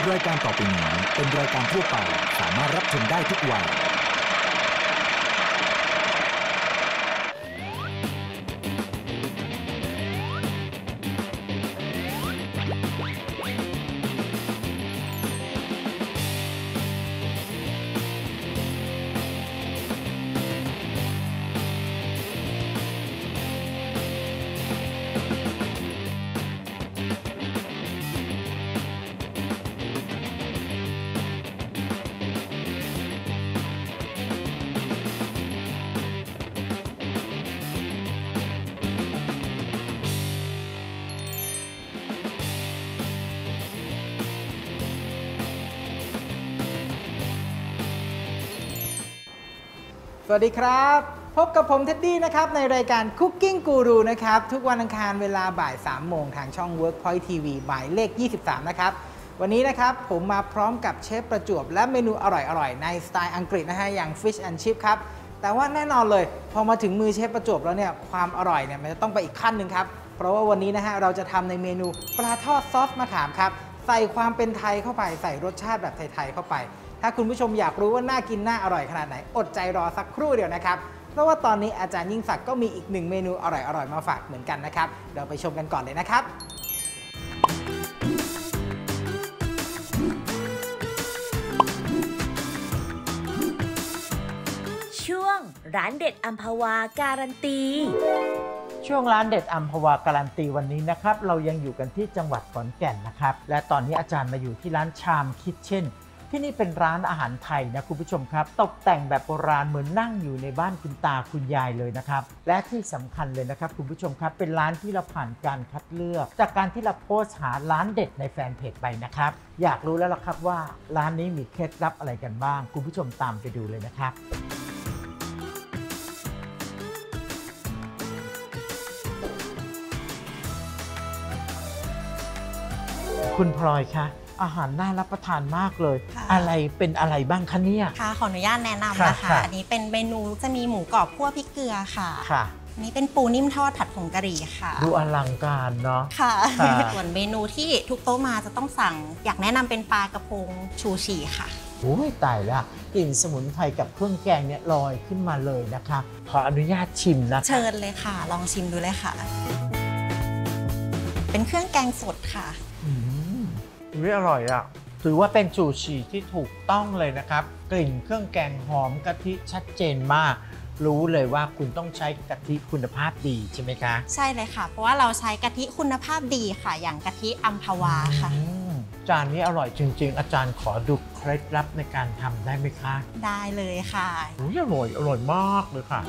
รายการต่อไปนี้เป็นรายการทั่วไปสามารถรับชมได้ทุกวัยสวัสดีครับพบกับผมเท็ดดี้นะครับในรายการ Cooking Guru นะครับทุกวันอังคารเวลาบ่าย 3 โมงทางช่อง Workpoint TV หมายเลข 23 นะครับวันนี้นะครับผมมาพร้อมกับเชฟประจวบและเมนูอร่อยๆในสไตล์อังกฤษนะฮะอย่าง Fish and Chip ครับแต่ว่าแน่นอนเลยพอมาถึงมือเชฟประจวบแล้วเนี่ยความอร่อยเนี่ยมันจะต้องไปอีกขั้นหนึ่งครับเพราะว่าวันนี้นะฮะเราจะทำในเมนูปลาทอดซอสมะขามครับใส่ความเป็นไทยเข้าไปใส่รสชาติแบบไทยๆเข้าไปถ้าคุณผู้ชมอยากรู้ว่าน่ากินน่าอร่อยขนาดไหนอดใจรอสักครู่เดียวนะครับเพราะว่าตอนนี้อาจารย์ยิ่งศักดิ์ก็มีอีกหนึ่งเมนูอร่อยๆมาฝากเหมือนกันนะครับเดี๋ยวไปชมกันก่อนเลยนะครับช่วงร้านเด็ดอัมพวาการันตีช่วงร้านเด็ดอัมพวาการันตีวันนี้นะครับเรายังอยู่กันที่จังหวัดขอนแก่นนะครับและตอนนี้อาจารย์มาอยู่ที่ร้านชามคิทเช่นที่นี่เป็นร้านอาหารไทยนะคุณผู้ชมครับตกแต่งแบบโบราณเหมือนนั่งอยู่ในบ้านคุณตาคุณยายเลยนะครับและที่สำคัญเลยนะครับคุณผู้ชมครับเป็นร้านที่เราผ่านการคัดเลือกจากการที่เราโพสต์หาร้านเด็ดในแฟนเพจไปนะครับอยากรู้แล้วล่ะครับว่าร้านนี้มีเคล็ดลับอะไรกันบ้างคุณผู้ชมตามไปดูเลยนะครับคุณพลอยคะอาหารน่ารับประทานมากเลยอะไรเป็นอะไรบ้างคะเนี่ยค่ะขออนุญาตแนะนำนะคะอันนี้เป็นเมนูจะมีหมูกรอบคั่วพริกเกลือค่ะอันนี้เป็นปูนิ่มทอดผัดผงกะหรี่ค่ะดูอลังการเนาะค่ะส่วนเมนูที่ทุกโต๊ะมาจะต้องสั่งอยากแนะนำเป็นปลากระพงชูชีค่ะโอ้ยตายละกลิ่นสมุนไพรกับเครื่องแกงเนี่ยลอยขึ้นมาเลยนะคะขออนุญาตชิมนะเชิญเลยค่ะลองชิมดูเลยค่ะเป็นเครื่องแกงสดค่ะอร่อยอ่ะถือว่าเป็นชูชีที่ถูกต้องเลยนะครับกลิ่นเครื่องแกงหอมกะทิชัดเจนมากรู้เลยว่าคุณต้องใช้กะทิคุณภาพดีใช่ไหมคะใช่เลยค่ะเพราะว่าเราใช้กะทิคุณภาพดีค่ะอย่างกะทิอัมพวาค่ะจานนี้อร่อยจริงๆอาจารย์ขอดูเคล็ดลับในการทำได้ไหมคะได้เลยค่ะอร่อยมากเลยค่ะ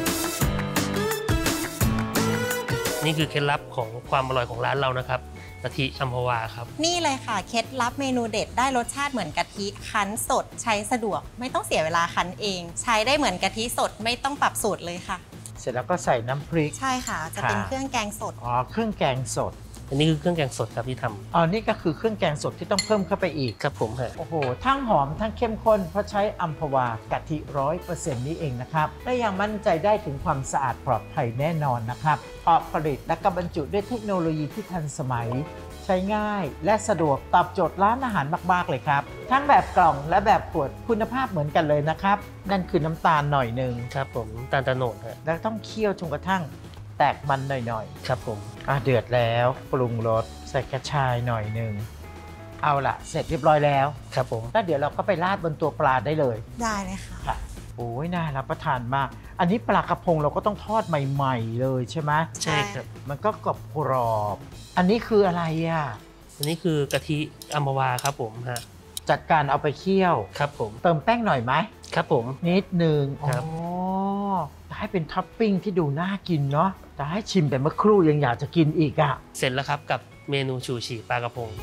นี่คือเคล็ดลับของความอร่อยของร้านเรานะครับกะทิอัมพวาครับนี่เลยค่ะเคล็ดลับเมนูเด็ดได้รสชาติเหมือนกะทิคั้นสดใช้สะดวกไม่ต้องเสียเวลาคั้นเองใช้ได้เหมือนกะทิสดไม่ต้องปรับสูตรเลยค่ะเสร็จแล้วก็ใส่น้ำพริกใช่ค่ะจะเป็นเครื่องแกงสดเครื่องแกงสดอันนี้คือเครื่องแกงสดครับที่ทำนี่ก็คือเครื่องแกงสดที่ต้องเพิ่มเข้าไปอีกครับผมฮะโอ้โหทั้งหอมทั้งเข้มข้นเพราะใช้อัมพวากะทิ 100% นี้เองนะครับและยังมั่นใจได้ถึงความสะอาดปลอดภัยแน่นอนนะครับเพราะผลิตและก็บรรจุด้วยเทคโนโลยีที่ทันสมัยใช้ง่ายและสะดวกตอบโจทย์ร้านอาหารมากๆเลยครับทั้งแบบกล่องและแบบขวดคุณภาพเหมือนกันเลยนะครับนั่นคือน้ำตาลหน่อยนึงครับผมน้ำตาลตะโนดแล้วต้องเคี่ยวจนกระทั่งแตกมันหน่อยๆครับผมเดือดแล้วปรุงรสใส่กระชายหน่อยนึงเอาล่ะเสร็จเรียบร้อยแล้วครับผมแล้วเดี๋ยวเราก็ไปราดบนตัวปลาได้เลยได้เลยค่ะโอ้ยน่ารับประทานมากอันนี้ปลากระพงเราก็ต้องทอดใหม่ๆเลยใช่ไหมใช่ครับมันก็กรอบอันนี้คืออะไรอ่ะอันนี้คือกะทิอัมพวาครับผมฮะจัดการเอาไปเคี่ยวครับผมเติมแป้งหน่อยไหมครับผมนิดนึงครับให้เป็นท็อปปิ้งที่ดูน่ากินเนาะแต่ให้ชิมแต่เมื่อครู่ยังอยากจะกินอีกอ่ะเสร็จแล้วครับกับเมนูชูชีปลากระพง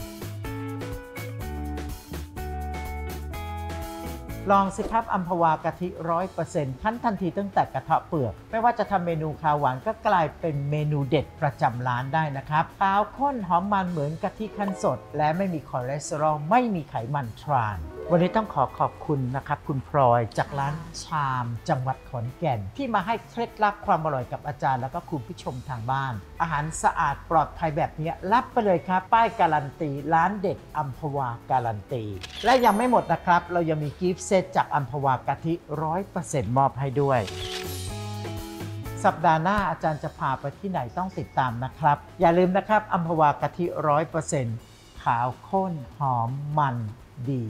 ลองสิครับอัมพวากะทิ 100% คั้นทันทีตั้งแต่กระเทาะเปลือกไม่ว่าจะทำเมนูคาวหวานก็กลายเป็นเมนูเด็ดประจำร้านได้นะครับขาวข้นหอมมันเหมือนกะทิคั้นสดและไม่มีคอเลสเตอรอลไม่มีไขมันทรานวันนี้ต้องขอบคุณนะครับคุณพลอยจากร้านชามจังหวัดขอนแก่น ที่มาให้เคล็ดลับความอร่อยกับอาจารย์แล้วก็คุณผู้ชมทางบ้าน อาหารสะอาดปลอดภัยแบบนี้รับไปเลยครับป้ายการันตีร้านเด็ดอัมพวาการันตีและยังไม่หมดนะครับเรายังมีกิฟต์เซตจากอัมพวากะทิ 100% มอบให้ด้วยสัปดาห์หน้าอาจารย์จะพาไปที่ไหนต้องติดตามนะครับอย่าลืมนะครับอัมพวากะทิ 100% ขาวข้นหอมมันดี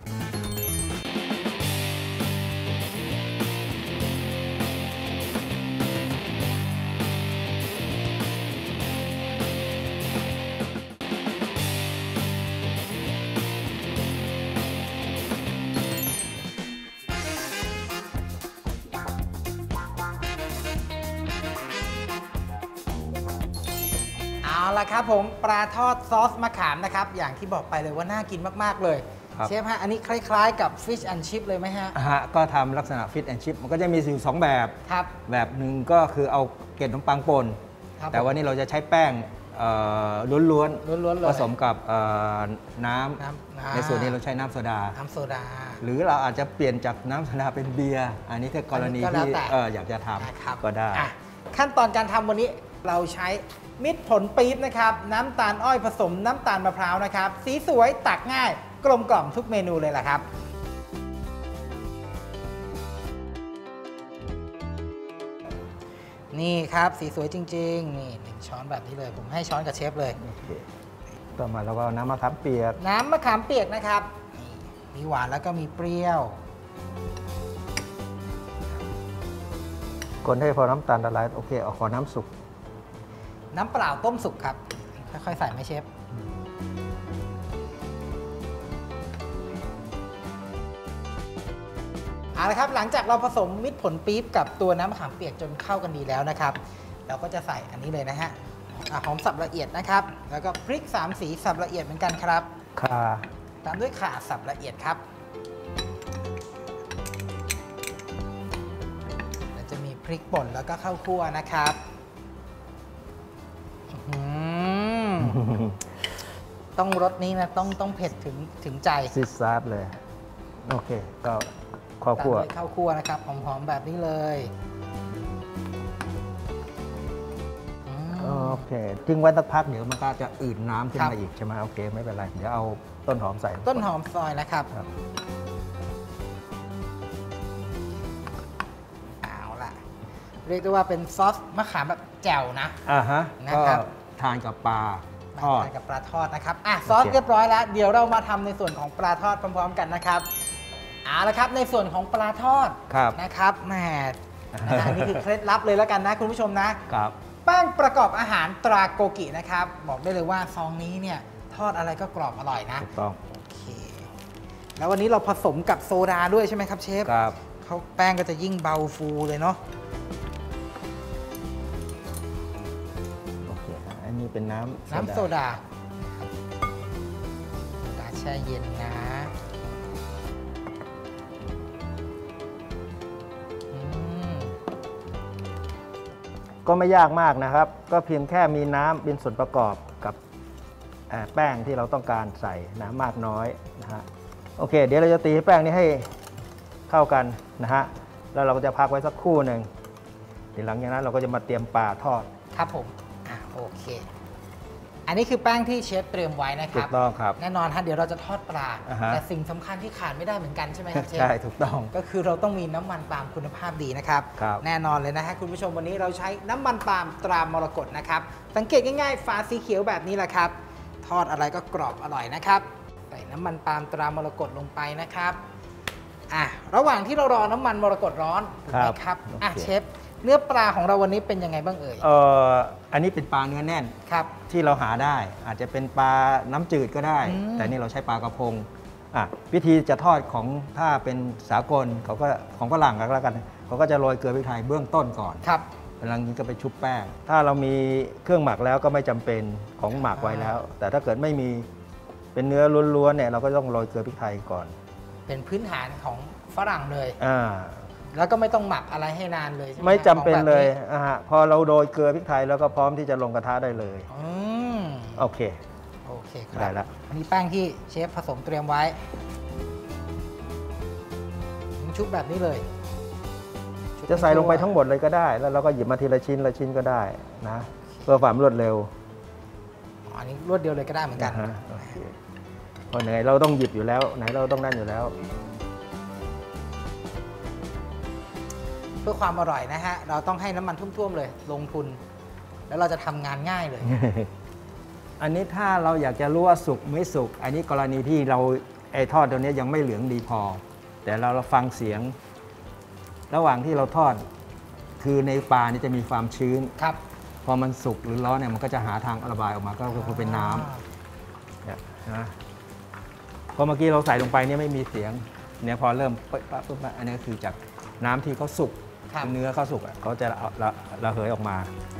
เอาละครับผมปลาทอดซอสมะขามนะครับอย่างที่บอกไปเลยว่าน่ากินมากๆเลยเชฟฮะอันนี้คล้ายๆกับ Fish and Chip เลยไหมฮะก็ทำลักษณะ Fish and Chip มันก็จะมีอยู่2แบบครับแบบหนึ่งก็คือเอาเกล็ดขนมปังป่นแต่วันนี้เราจะใช้แป้งล้วนๆผสมกับน้ำในส่วนนี้เราใช้น้ำโซดาหรือเราอาจจะเปลี่ยนจากน้ำโซดาเป็นเบียร์อันนี้ถ้ากรณีที่อยากจะทำก็ได้ขั้นตอนการทำวันนี้เราใช้มิตรผลปี๊บนะครับน้ำตาลอ้อยผสมน้ำตาลมะพร้าวนะครับสีสวยตักง่ายกลมกล่อมทุกเมนูเลยล่ะครับนี่ครับสีสวยจริงๆนี่1 ช้อนแบบนี้เลยผมให้ช้อนกับเชฟเลยต่อมาเราก็น้ำมะขามเปียกนะครับมีหวานแล้วก็มีเปรี้ยวคนให้พอน้ำตาลละลายโอเคเอาขอน้ำสุกน้ำเปล่าต้มสุกครับค่อยๆใส่ไหมเชฟเอาละครับหลังจากเราผสมมิตรผลปี๊บกับตัวน้ำมะขามเปียกจนเข้ากันดีแล้วนะครับเราก็จะใส่อันนี้เลยนะฮะหอมสับละเอียดนะครับแล้วก็พริก3 สีสับละเอียดเหมือนกันครับข่าตามด้วยข่าสับละเอียดครับแล้วจะมีพริกป่นแล้วก็ข้าวคั่วนะครับต้องรสนี้นะต้องเผ็ดถึงใจซิซาร์ดเลยโอเคก็ข้าวคั่วนะครับหอมๆแบบนี้เลยโอเคทิ้งไว้สักพักเดี๋ยวมันก็จะอืดน้ำขึ้นมาอีกใช่ไหมโอเคไม่เป็นไรเดี๋ยวเอาต้นหอมใส่ต้นหอมซอยนะครับเอาล่ะเรียกได้ว่าเป็นซอสมะขามแบบแจ่วนะนะครับทานกับปลาทอดกับปลาทอดนะครับซอสเรียบร้อยแล้วเดี๋ยวเรามาทำในส่วนของปลาทอดพร้อมๆกันนะครับเอาละครับในส่วนของปลาทอดนะครับแหมนี่คือเคล็ดลับเลยแล้วกันนะคุณผู้ชมนะครับแป้งประกอบอาหารตราโกกินะครับบอกได้เลยว่าซองนี้เนี่ยทอดอะไรก็กรอบอร่อยนะถูกต้องโอเคแล้ววันนี้เราผสมกับโซดาด้วยใช่ไหมครับเชฟครับเขาแป้งก็จะยิ่งเบาฟูเลยเนาะอันนี้เป็นน้ำโซดาแช่เย็นนะก็ไม่ยากมากนะครับก็เพียงแค่มีน้ำเป็นส่วนประกอบกับแป้งที่เราต้องการใส่น้ำมากน้อยนะฮะโอเคเดี๋ยวเราจะตีแป้งนี้ให้เข้ากันนะฮะแล้วเราก็จะพักไว้สักครู่หนึ่งเดี๋ยวหลังจากนั้นเราก็จะมาเตรียมปลาทอดครับผมโอเคอันนี้คือแป้งที่เชฟเตรียมไว้นะครับถูกต้องครับแน่นอนฮะเดี๋ยวเราจะทอดปลาแต่สิ่งสำคัญที่ขาดไม่ได้เหมือนกันใช่ไหมครับเชฟใช่ถูกต้องก็คือเราต้องมีน้ำมันปาล์มคุณภาพดีนะครับแน่นอนเลยนะฮะคุณผู้ชมวันนี้เราใช้น้ำมันปาล์มตรามรกตนะครับสังเกตง่ายๆฝาสีเขียวแบบนี้แหละครับทอดอะไรก็กรอบอร่อยนะครับใส่น้ำมันปาล์มตรามรกตลงไปนะครับระหว่างที่เรารอน้ำมันมรกตร้อนถูกไหมครับเชฟเนื้อปลาของเราวันนี้เป็นยังไงบ้างเอ่ยอันนี้เป็นปลาเนื้อแน่นครับที่เราหาได้อาจจะเป็นปลาน้ำจืดก็ได้แต่นี่เราใช้ปลากระพงวิธีจะทอดของถ้าเป็นสากลเขาก็ของฝรั่งก็แล้วกันเขาก็จะโรยเกลือพริกไทยเบื้องต้นก่อนครับหลังจากนี้ก็ไปชุบแป้งถ้าเรามีเครื่องหมักแล้วก็ไม่จำเป็นของหมักไว้แล้วแต่ถ้าเกิดไม่มีเป็นเนื้อล้วนๆเนี่ยเราก็ต้องโรยเกลือพริกไทยก่อนเป็นพื้นฐานของฝรั่งเลยแล้วก็ไม่ต้องหมักอะไรให้นานเลยใช่ไหมไม่จำเป็นเลยพอเราโรยเกลือพริกไทยแล้วก็พร้อมที่จะลงกระทะได้เลยโอเคครับได้แล้วอันนี้แป้งที่เชฟผสมเตรียมไว้ชุบแบบนี้เลยจะใส่ลงไปทั้งหมดเลยก็ได้ แล้วเราก็หยิบมาทีละชิ้นละชิ้นก็ได้นะเพื่อความรวดเร็วอันนี้รวดเดียวเลยก็ได้เหมือนกันโอเคเพราะไหนเราต้องหยิบอยู่แล้วไหนเราต้องนั่นอยู่แล้วเพื่อความอร่อยนะฮะเราต้องให้น้ำมันท่วมๆเลยลงทุน แล้วเราจะทำงานง่ายเลยอันนี้ถ้าเราอยากจะรู้ว่าสุกไม่สุกอันนี้กรณีที่เราทอดตัวนี้ยังไม่เหลืองดีพอ แต่เราฟังเสียง ระหว่างที่เราทอดคือในปลานี่จะมีความชื้นครับพอมันสุกหรือร้อนเนี่ยมันก็จะหาทางระบายออกมาก็คือเป็นน้ำเนี่ยนะพอเมื่อกี้เราใส่ลงไปเนี่ยไม่มีเสียงเนี่ยพอเริ่มปุ๊บอันนี้ก็คือจากน้ำที่เขาสุกเนื้อเขาสุกเขาจะระเหยออกมา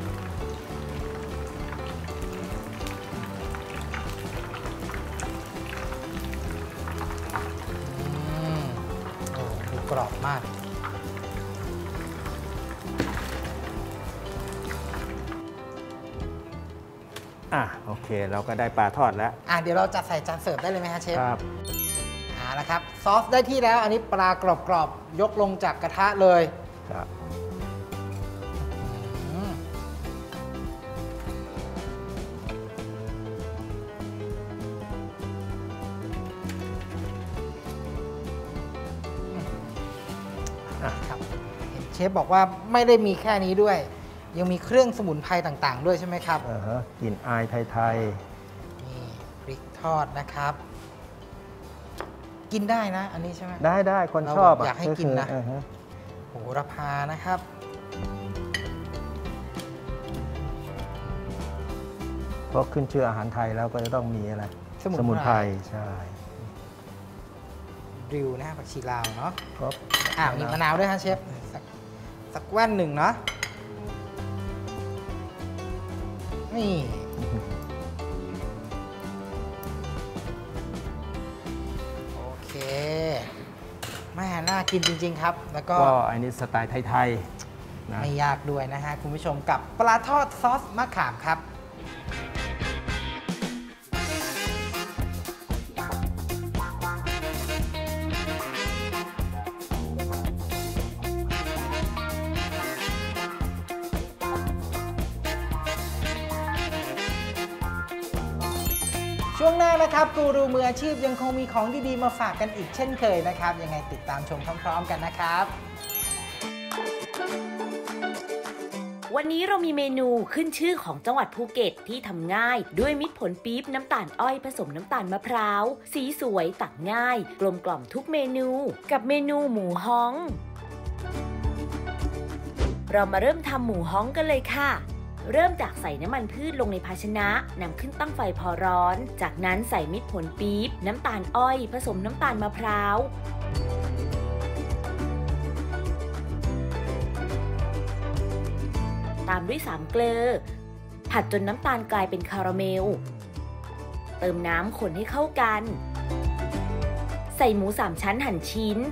ดูกรอบมากโอเคเราก็ได้ปลาทอดแล้วเดี๋ยวเราจัดใส่จานเสิร์ฟได้เลยไหมฮะเชฟครับแล้วครับซอสได้ที่แล้วอันนี้ปลากรอบๆยกลงจากกระทะเลยครับครับเห็นเชฟบอกว่าไม่ได้มีแค่นี้ด้วยยังมีเครื่องสมุนไพรต่างๆด้วยใช่ไหมครับกลิ่นอายไทยๆนี่พริกทอดนะครับกินได้นะอันนี้ใช่ไหมได้คนชอบอยากให้กินนะโหระพานะครับเพราะขึ้นชื่ออาหารไทยแล้วก็จะต้องมีอะไรสมุนไพรใช่ริวนะผักชีลาวเนาะครับมีมะนาวด้วยฮะเชฟสักแว่นหนึ่งเนาะนี่โอเคแม่น่ากินจริงๆครับแล้วก็อันนี้สไตล์ไทยๆไม่ยากด้วยนะฮะคุณผู้ชมกับปลาทอดซอสมะขามครับช่วงหน้านะครับกูรูมืออาชีพยังคงมีของดีๆมาฝากกันอีกเช่นเคยนะครับยังไงติดตามชมพร้อมๆกันนะครับวันนี้เรามีเมนูขึ้นชื่อของจังหวัดภูเก็ตที่ทำง่ายด้วยมิตรผลปี๊บน้ำตาลอ้อยผสมน้ำตาลมะพร้าวสีสวยตักง่ายกลมกล่อมทุกเมนูกับเมนูหมูฮ้องเรามาเริ่มทำหมูฮ้องกันเลยค่ะเริ่มจากใส่น้ำมันพืชลงในภาชนะนำขึ้นตั้งไฟพอร้อนจากนั้นใส่มิตรผลปี๊บน้ำตาลอ้อยผสมน้ำตาลมะพร้าวตามด้วย3 เกลือผัดจนน้ำตาลกลายเป็นคาราเมลเติมน้ำคนให้เข้ากันใส่หมู3 ชั้นหั่นชิ้น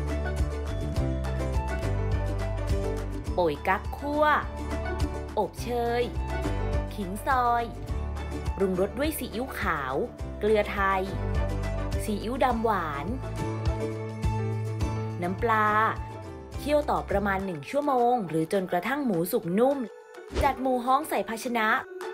โป่ยกั๊กคั่วอบเชยขิงซอยปรุงรสด้วยซีอิ๊วขาวเกลือไทยซีอิ๊วดำหวานน้ำปลาเคี่ยวต่อประมาณ1 ชั่วโมงหรือจนกระทั่งหมูสุกนุ่มจัดหมูฮ้องใส่ภาชนะ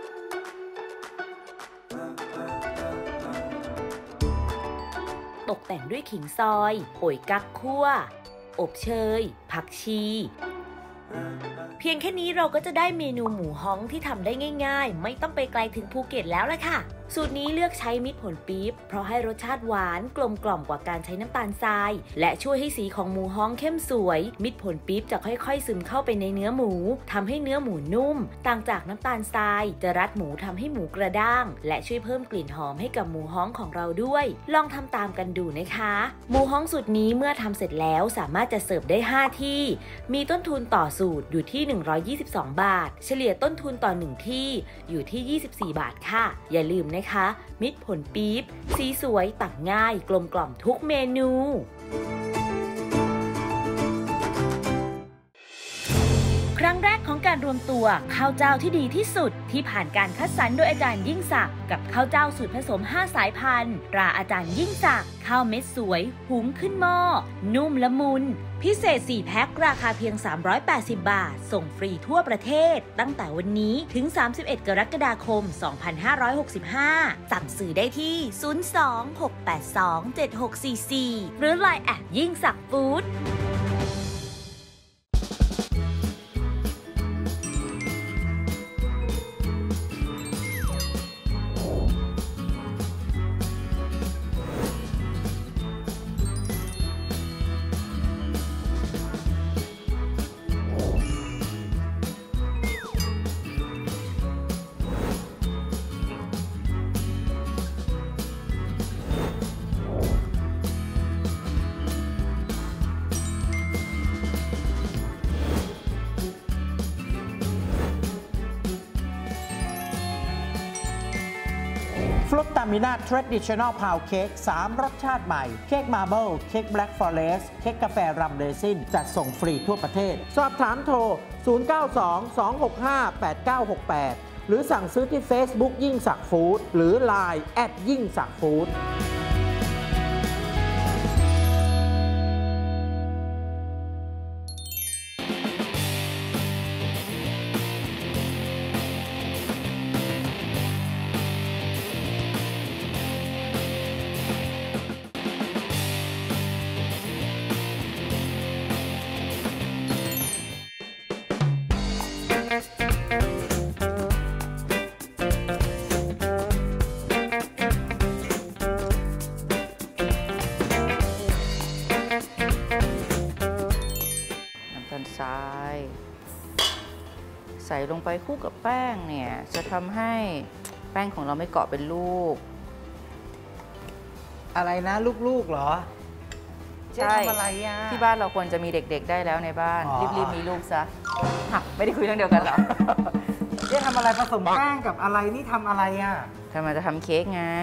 ตกแต่งด้วยขิงซอยโป่ยกั๊กคั่วอบเชยผักชีเพียงแค่นี้เราก็จะได้เมนูหมูฮ้องที่ทำได้ง่ายๆไม่ต้องไปไกลถึงภูเก็ตแล้วล่ะค่ะสูตรนี้เลือกใช้มิตรผลปี๊บเพราะให้รสชาติหวานกลมกล่อมกว่าการใช้น้ำตาลทรายและช่วยให้สีของหมูฮ้องเข้มสวยมิตรผลปี๊บจะค่อยๆซึมเข้าไปในเนื้อหมูทำให้เนื้อหมูนุ่มต่างจากน้ำตาลทรายจะรัดหมูทำให้หมูกระด้างและช่วยเพิ่มกลิ่นหอมให้กับหมูฮ้องของเราด้วยลองทำตามกันดูนะคะหมูฮ้องสูตรนี้เมื่อทำเสร็จแล้วสามารถจะเสิร์ฟได้5 ที่มีต้นทุนต่อสูตรอยู่ที่122 บาทเฉลี่ยต้นทุนต่อ1 ที่อยู่ที่24 บาทค่ะอย่าลืมนะคะมิตรผลปี๊บสีสวยตักง่ายกลมกล่อมทุกเมนูใครั้งแรกของการรวมตัวข้าวเจ้าที่ดีที่สุดที่ผ่านการคัดสรรโดยอาจารย์ยิ่งศักดิ์กับข้าวเจ้าสูตรผสม5สายพันธุ์ตราอาจารย์ยิ่งศักดิ์ข้าวเม็ดสวยหุงขึ้นหม้อนุ่มละมุนพิเศษ4แพ็คราคาเพียง380 บาทส่งฟรีทั่วประเทศตั้งแต่วันนี้ถึง31กรกฎาคม2565สั่งซื้อได้ที่02-682-7644หรือ LINE แอดยิ่งศักดิ์ฟู้ดฟลุตตามิน่า Traditional Pound Cake 3 รสชาติใหม่ เค้กมาร์เบิลเค้กแบล็กฟอเรสต์เค้กกาแฟรัมเรซินจัดส่งฟรีทั่วประเทศ สอบถามโทร 0922658968 หรือสั่งซื้อที่ Facebook ยิ่งศักดิ์ฟู้ดหรือ LINE แอดยิ่งศักดิ์ฟู้ดทรายใส่ลงไปคู่กับแป้งเนี่ยจะทำให้แป้งของเราไม่เกาะเป็นลูกอะไรนะลูกๆเหรอเจ๊ทำอะไรอ่ะที่บ้านเราควรจะมีเด็กๆได้แล้วในบ้านรีบๆมีลูกซะไม่ได้คุยเรื่องเดียวกันเหรอเจ๊ทำอะไรผสมแป้งกับอะไรนี่ทำอะไรอ่ะทำไมจะทำเค้กไง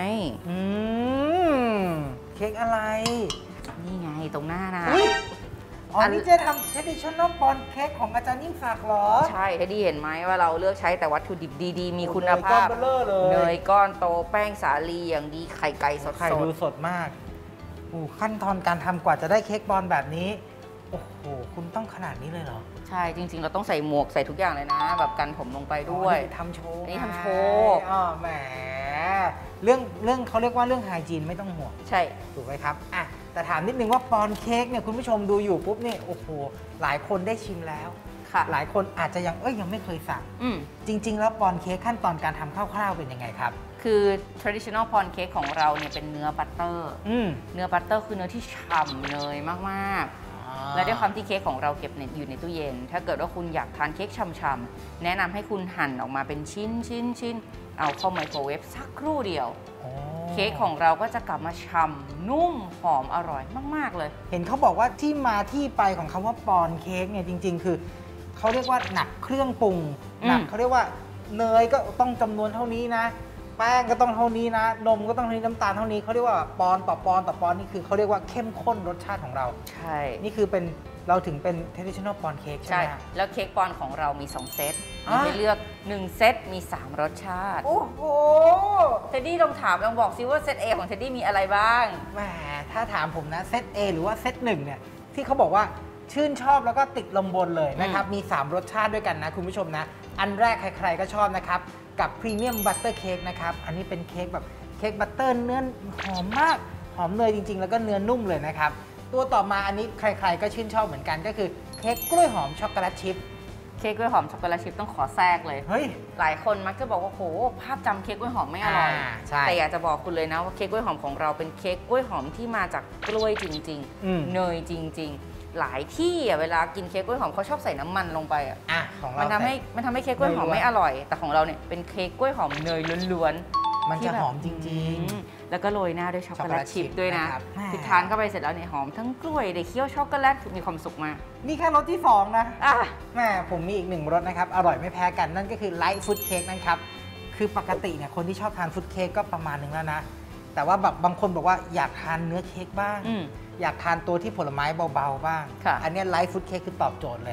เค้กอะไรนี่ไงตรงหน้านะอ๋อนี่เจ๊ทำ traditional pound cake ของอาจารย์ยิ่งศักดิ์เหรอใช่เทดดี้เห็นไหมว่าเราเลือกใช้แต่วัตถุดิบดีๆมีคุณภาพเนยก้อนโตแป้งสาลีอย่างดีไข่ไก่สดๆไข่ดูสดมากขั้นตอนการทำกว่าจะได้เค้กบอลแบบนี้โอ้โหคุณต้องขนาดนี้เลยเหรอใช่จริงๆเราต้องใส่หมวกใส่ทุกอย่างเลยนะแบบกันผมลงไปด้วยทำโชว์นี่ทำโชว์แหมเรื่องเขาเรียกว่าเรื่องไฮจีนไม่ต้องห่วงใช่ถูกไหมครับอ่ะแต่ถามนิดนึงว่าปอนเค้กเนี่ยคุณผู้ชมดูอยู่ปุ๊บเนี่ยโอ้โหหลายคนได้ชิมแล้วหลายคนอาจจะยังไม่เคยสั่งจริงๆแล้วปอนเค้กขั้นตอนการทำคร่าวๆเป็นยังไงครับคือ traditional pound cake ของเราเนี่ยเป็นเนื้อบัตเตอร์เนื้อบัตเตอร์คือเนื้อที่ฉ่ำเนยมากๆและด้วยความที่เค้กของเราเก็บอยู่ในตู้เย็นถ้าเกิดว่าคุณอยากทานเค้กฉ่ำๆแนะนำให้คุณหั่นออกมาเป็นชิ้นเอาเข้าไมโครเวฟสักครู่เดียวเค้กของเราก็จะกลับมาฉ่ำนุ่มหอมอร่อยมากๆเลยเห็นเขาบอกว่าที่มาที่ไปของคำว่าปอนเค้กเนี่ยจริงๆคือเขาเรียกว่าหนักเครื่องปรุงหนักเขาเรียกว่าเนยก็ต้องจำนวนเท่านี้นะแป้งก็ต้องเท่านี้นะนมก็ต้องเท่านี้น้ำตาลเท่านี้เขาเรียกว่าปอนต่อปอนต่อปอนนี่คือเขาเรียกว่าเข้มข้นรสชาติของเราใช่นี่คือเป็นเราถึงเป็น traditional pound cake ใช่ไหมใช่แล้วเค้กปอนของเรามี2เซตมีให้เลือก1เซตมี3รสชาติโอ้โหเทดดี้ลองบอกซิว่าเซต A ของเทดดี้มีอะไรบ้างแหมถ้าถามผมนะเซต A หรือว่าเซต1เนี่ยที่เขาบอกว่าชื่นชอบแล้วก็ติดลมบนเลยนะครับมี3รสชาติด้วยกันนะคุณผู้ชมนะอันแรกใครๆก็ชอบนะครับกับพรีเมียมบัตเตอร์เค้กนะครับอันนี้เป็นเค้กแบบเค้กบัตเตอร์เนื้อหอมมากหอมเนยจริงๆแล้วก็เนื้อนุ่มเลยนะครับตัวต่อมาอันนี้ใครๆก็ชื่นชอบเหมือนกันก็คือเค้กกล้วยหอมช็อกโกแลตชิพเค้กกล้วยหอมช็อกโกแลตชิพต้องขอแทรกเลยเฮ้ยหลายคนมักจะบอกว่าโหภาพจำเค้กกล้วยหอมไม่อร่อยแต่อยากจะบอกคุณเลยนะว่าเค้กกล้วยหอมของเราเป็นเค้กกล้วยหอมที่มาจากกล้วยจริงๆเนยจริงๆหลายที่เวลากินเค้กกล้วยหอมเขาชอบใส่น้ำมันลงไปมันทำให้เค้กกล้วยหอมไม่อร่อยแต่ของเราเนี่ยเป็นเค้กกล้วยหอมเนยล้วนๆมันจะหอมจริงๆแล้วก็โรยหน้าด้วยช็อกโกแลตชิพด้วยนะคือทานเข้าไปเสร็จแล้วเนี่ยหอมทั้งกล้วยได้เคี้ยวช็อกโกแลตมีความสุขมากนี่แค่รสที่2นะแม่ผมมีอีก1รสนะครับอร่อยไม่แพ้กันนั่นก็คือไลท์ฟุตเค้กนะครับคือปกติเนี่ยคนที่ชอบทานฟุตเค้กก็ประมาณนึงแล้วนะแต่ว่าแบบบางคนบอกว่าอยากทานเนื้อเค้กบ้างอยากทานตัวที่ผลไม้เบาๆบ้างอันนี้ไลท์ฟุตเค้กคือตอบโจทย์เลย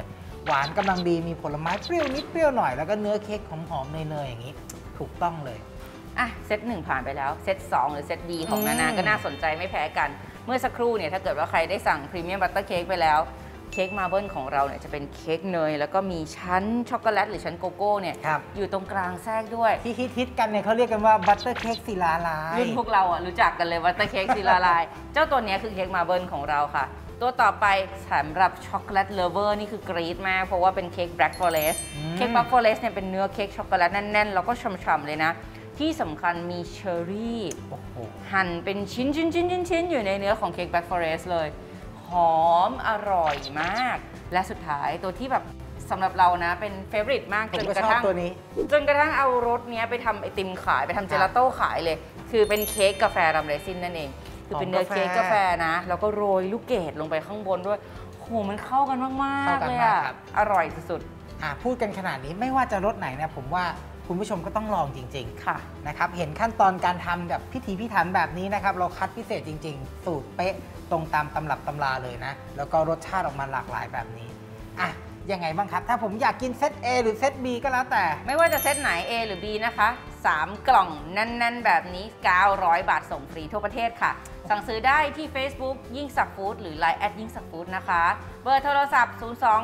หวานกำลังดีมีผลไม้เปรี้ยวนิดเปรี้ยวหน่อยแล้วก็เนื้อเค้กหอมๆเนยๆอย่างนี้ถูกต้องเลยอ่ะเซต1ผ่านไปแล้วเซต2หรือเซต B ของนานาก็น่าสนใจไม่แพ้กันเมื่อสักครู่เนี่ยถ้าเกิดว่าใครได้สั่งพรีเมียมบัตเตอร์เค้กไปแล้วเค้กมาร์เบิลของเราเนี่ยจะเป็นเค้กเนยแล้วก็มีชั้นช็อกโกแลตหรือชั้นโกโก้เนี่ยอยู่ตรงกลางแทรกด้วยที่ฮิตกันเนี่ยเขาเรียกกันว่าบัตเตอร์เค้กศิลาลายรุ่นพวกเราอ่ะรู้จักกันเลยบัตเตอร์เค้กศิลาลายเจ้าตัวนี้คือเค้กมาร์เบิลของเราค่ะตัวต่อไปสำหรับช็อกโกแลตเลฟเวอร์นี่คือกรี๊ดมากเพราะว่าเป็นเค้กแบล็กฟอเรสต์เค้กแบล็กฟอเรสต์เนี่ยเป็นเนื้อเค้กช็อกโกแลตแน่นๆแล้วก็ฉ่ำๆเลยนะที่สำคัญมีเชอร์รี่หั่นเป็นชิ้นอยู่ในเนื้อของเค้กแบล็กฟอเรสต์เลยหอมอร่อยมากและสุดท้ายตัวที่แบบสำหรับเรานะเป็นเฟเวอริตมากจนกระทั่งเอารสเนี้ยไปทำไอติมขายไปทำเจลาโต้ขายเลยคือเป็นเค้กกาแฟรัมเรซินนั่นเองคือเป็นเนื้อเค้กกาแฟนะแล้วก็โรยลูกเกดลงไปข้างบนด้วยโหมันเข้ากันมากๆเลยอ่ะอร่อยสุดๆพูดกันขนาดนี้ไม่ว่าจะรสไหนนะผมว่าคุณผู้ชมก็ต้องลองจริงๆค่ะนะครับเห็นขั้นตอนการทำแบบพิถีพิถันแบบนี้นะครับเราคัดพิเศษจริงๆสูตรเป๊ะตรงตามตำรับตำราเลยนะแล้วก็รสชาติออกมาหลากหลายแบบนี้ยังไงบ้างครับถ้าผมอยากกินเซต A หรือเซต B ก็แล้วแต่ไม่ว่าจะเซตไหน A หรือ B นะคะ3กล่องแน่นๆแบบนี้900 บาทส่งฟรีทั่วประเทศค่ะสั่งซื้อได้ที่ Facebook ยิ่งศักดิ์ฟู้ดหรือ Line ยิ่งศักดิ์ฟู้ดนะคะเบอร์โทรศัพท์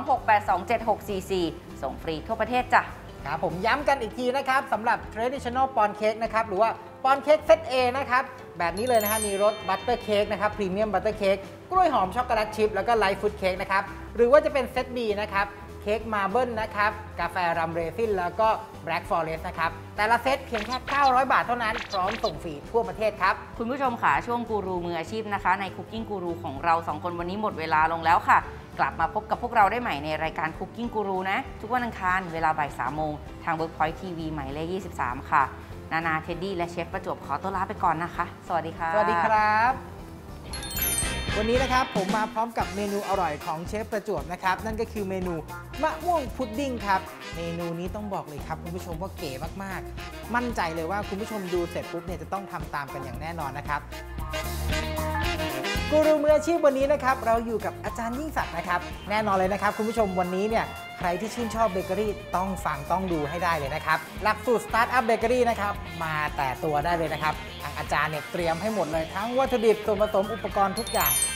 026827644ส่งฟรีทั่วประเทศจ้ะครับผมย้ำกันอีกทีนะครับสำหรับ traditional pawn cake นะครับหรือว่า pawn cake เซต A นะครับแบบนี้เลยนะฮะมีรสบัตเตอร์เค้กนะครับพรีเมียมบัตเตอร์เค้กกล้วยหอมช็อกโกแลตชิพแล้วก็ไลท์ฟรุตเค้กนะครับหรือว่าจะเป็นเซต B นะครับเค้กมาร์เบิลนะครับกาแฟรัมเรซินแล้วก็แบล็กฟอเรสต์นะครับแต่ละเซตเพียงแค่900 บาทเท่านั้นพร้อมส่งฟรีทั่วประเทศครับคุณผู้ชมค่ะช่วงกูรูมืออาชีพนะคะในคุกกิ้งกูรูของเรา2คนวันนี้หมดเวลาลงแล้วค่ะกลับมาพบกับพวกเราได้ใหม่ในรายการคุกกิ้งกูรูนะทุกวันอังคารเวลาบ่าย3 โมงทาง Workpoint TV หมายเลข23ค่ะนานาเท็ดดี้และเชฟประจวบขอตัวลาไปก่อนนะคะสวัสดีค่ะสวัสดีครับวันนี้นะครับผมมาพร้อมกับเมนูอร่อยของเชฟประจวบนะครับนั่นก็คือเมนูมะม่วงพุดดิ้งครับเมนูนี้ต้องบอกเลยครับคุณผู้ชมว่าเก๋มากๆมั่นใจเลยว่าคุณผู้ชมดูเสร็จปุ๊บเนี่ยจะต้องทำตามกันอย่างแน่นอนนะครับกูรูมืออาชีพวันนี้นะครับเราอยู่กับอาจารย์ยิ่งศักดิ์นะครับแน่นอนเลยนะครับคุณผู้ชมวันนี้เนี่ยใครที่ชื่นชอบเบเกอรี่ต้องฟังต้องดูให้ได้เลยนะครับหลักสูตรสตาร์ทอัพเบเกอรี่นะครับมาแต่ตัวได้เลยนะครับทางอาจารย์เนี่ยเตรียมให้หมดเลยทั้งวัตถุดิบส่วนผสมอุปกรณ์ทุกอย่าง